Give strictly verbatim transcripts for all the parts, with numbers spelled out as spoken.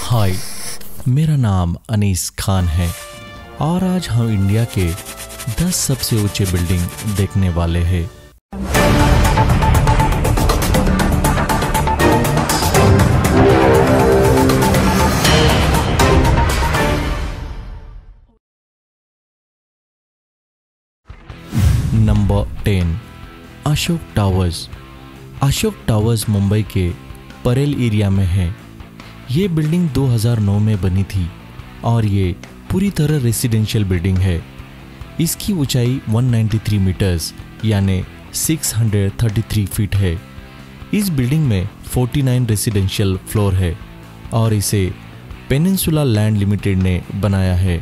हाय, मेरा नाम अनीस खान है और आज हम इंडिया के दस सबसे ऊंचे बिल्डिंग देखने वाले हैं। Number ten, Ashok Towers. Ashok Towers Mumbai के परेल एरिया में है। ये बिल्डिंग दो हज़ार नौ में बनी थी और ये पूरी तरह रेसिडेंशियल बिल्डिंग है। इसकी ऊंचाई एक सौ तिरानवे मीटर्स यानी छह सौ तैंतीस फीट है। इस बिल्डिंग में उनचास रेसिडेंशियल फ्लोर है और इसे पेनिनसुला लैंड लिमिटेड ने बनाया है।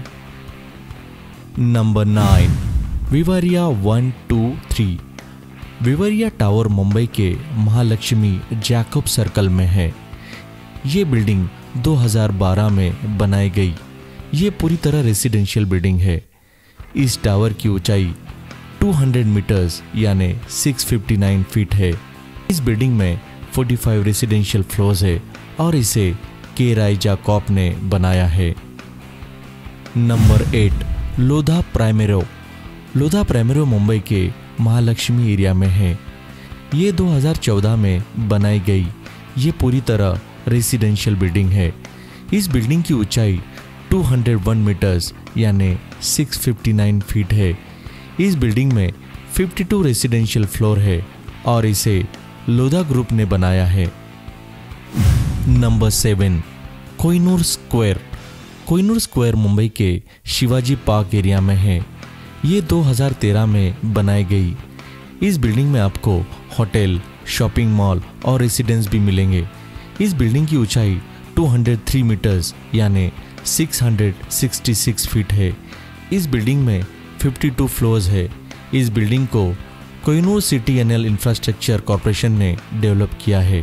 Number nine, Vivarea one two three. Vivarea tower Mumbai के महालक्ष्मी जैकब सर्कल में है। ये बिल्डिंग दो हज़ार बारह में बनाई गई। ये पूरी तरह रेसिडेंशियल बिल्डिंग है। इस टावर की ऊंचाई दो सौ मीटर्स यानी छह सौ उनसठ फीट है। इस बिल्डिंग में पैंतालीस रेसिडेंशियल फ्लोर्स है और इसे के राय जाकॉब ने बनाया है। Number eight, Lodha Primero. Lodha Primero Mumbai के महालक्ष्मी एरिया में है। ये दो हज़ार चौदह में बनाई गई। ये पूरी तरह रेसिडेंशियल बिल्डिंग है। इस बिल्डिंग की ऊंचाई दो सौ एक मीटर्स यानी छह सौ उनसठ फीट है। इस बिल्डिंग में बावन रेसिडेंशियल फ्लोर है और इसे लोधा ग्रुप ने बनाया है। Number seven, Kohinoor Square. Kohinoor Square Mumbai के शिवाजी पार्क एरिया में है। ये दो हज़ार तेरह में बनाई गई। इस बिल्डिंग में आपको होटल, शॉपिंग मॉल और रेसिडेंस भी मिलेंगे। इस बिल्डिंग की ऊंचाई दो सौ तीन मीटर्स यानी छह सौ छियासठ फीट है। इस बिल्डिंग में बावन फ्लोर्स है। इस बिल्डिंग को Kohinoor city NL infrastructure corporation ने डेवलप किया है।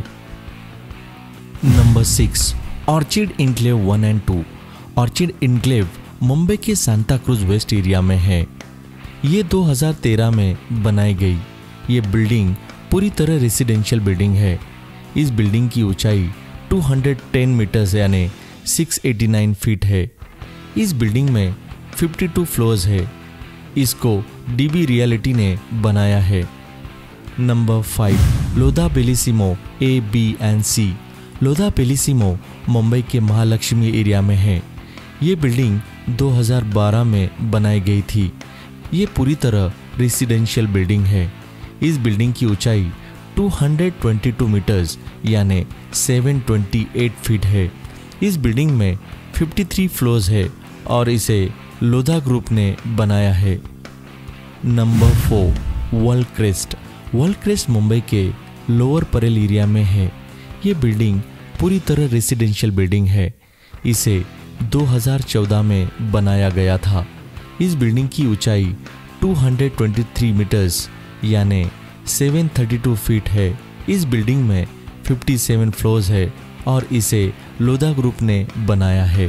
Number six, Orchid Enclave one and two. Orchid Enclave Mumbai के सांता क्रूज वेस्ट एरिया में है। ये दो हज़ार तेरह में बनाई गई। ये बिल्डिंग पूरी तरह रेसिडेंशियल बिल्डिंग है। इस बिल्डिंग की ऊंचाई दो सौ दस मीटर्स यानी छह सौ नवासी फीट है। इस बिल्डिंग में बावन फ्लोर्स है। इसको डीबी रियलिटी ने बनाया है। Number five, Lodha Bellissimo A B and C. Lodha Bellissimo Mumbai के महालक्ष्मी एरिया में है। ये बिल्डिंग दो हज़ार बारह में बनाई गई थी। ये पूरी तरह रेसिडेंशियल बिल्डिंग है। इस बिल्डिंग की ऊंचाई दो सौ बाईस मीटर्स यानी सात सौ अट्ठाईस फीट है। इस बिल्डिंग में तिरेपन फ्लोर्स है और इसे लोधा ग्रुप ने बनाया है। Number four, World Crest. World Crest Mumbai के लोअर परेल एरिया में है। ये बिल्डिंग पूरी तरह रेसिडेंशियल बिल्डिंग है। इसे दो हज़ार चौदह में बनाया गया था। इस बिल्डिंग की ऊंचाई दो सौ तेईस मीटर्स यानी सात सौ बत्तीस फीट है। इस बिल्डिंग में सत्तावन फ्लोर्स है और इसे लोधा ग्रुप ने बनाया है।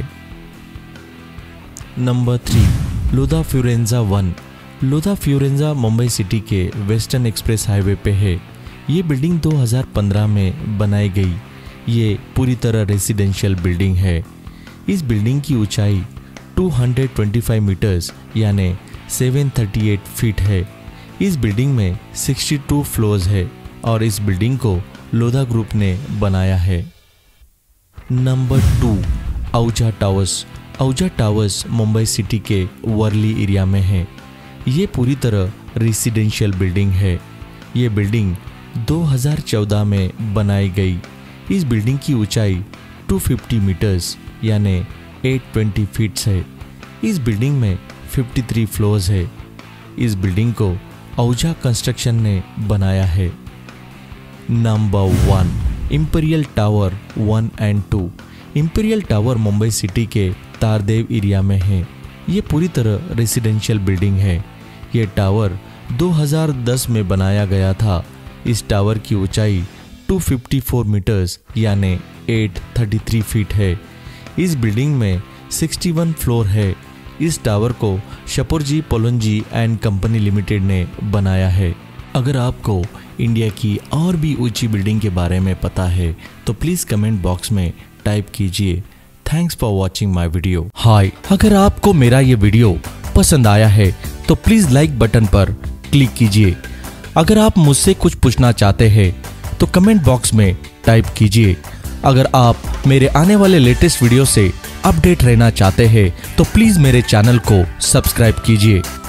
Number three, Lodha Fiorenza one. Lodha Fiorenza Mumbai city के वेस्टर्न एक्सप्रेस हाईवे पे है। ये बिल्डिंग दो हज़ार पंद्रह में बनाई गई। ये पूरी तरह रेसिडेंशियल बिल्डिंग है। इस बिल्डिंग की ऊंचाई दो सौ पच्चीस मीटर्स यानी सात सौ अड़तीस फीट है। इस बिल्डिंग में बासठ फ्लोर्स है और इस बिल्डिंग को लोधा ग्रुप ने बनाया है। Number two, Ahuja Towers. Ahuja Towers Mumbai city के वर्ली एरिया में है। ये पूरी तरह रेसिडेंशियल बिल्डिंग है। ये बिल्डिंग दो हज़ार चौदह में बनाई गई। इस बिल्डिंग की ऊंचाई दो सौ पचास मीटर्स यानी आठ सौ बीस फीट है। इस बिल्डिंग में तिरेपन फ्लोर्स है। इस बिल्डिंग को आहूजा कंस्ट्रक्शन ने बनाया है। Number one, Imperial Tower one and two. Imperial Tower Mumbai city के तारदेव एरिया में है। ये पूरी तरह रेसिडेंशियल बिल्डिंग है। ये टावर दो हज़ार दस में बनाया गया था। इस टावर की ऊंचाई दो सौ चौवन मीटर्स यानी आठ सौ तैंतीस फीट है। इस बिल्डिंग में इकसठ फ्लोर है। इस टावर को Shapoorji Pallonji and company limited ने बनाया है। अगर आपको इंडिया की और भी ऊंची बिल्डिंग के बारे में पता है तो प्लीज़ कमेंट बॉक्स में टाइप कीजिए। Thanks for watching my video. Hi, अगर आपको मेरा ये वीडियो पसंद आया है तो प्लीज लाइक बटन पर क्लिक कीजिए। अगर आप मुझसे कुछ पूछना चाहते हैं तो कमेंट बॉक्स में टाइप कीजिए। अगर आप मेरे आने वाले लेटेस्ट वीडियो से अपडेट रहना चाहते हैं तो प्लीज मेरे चैनल को सब्सक्राइब कीजिए।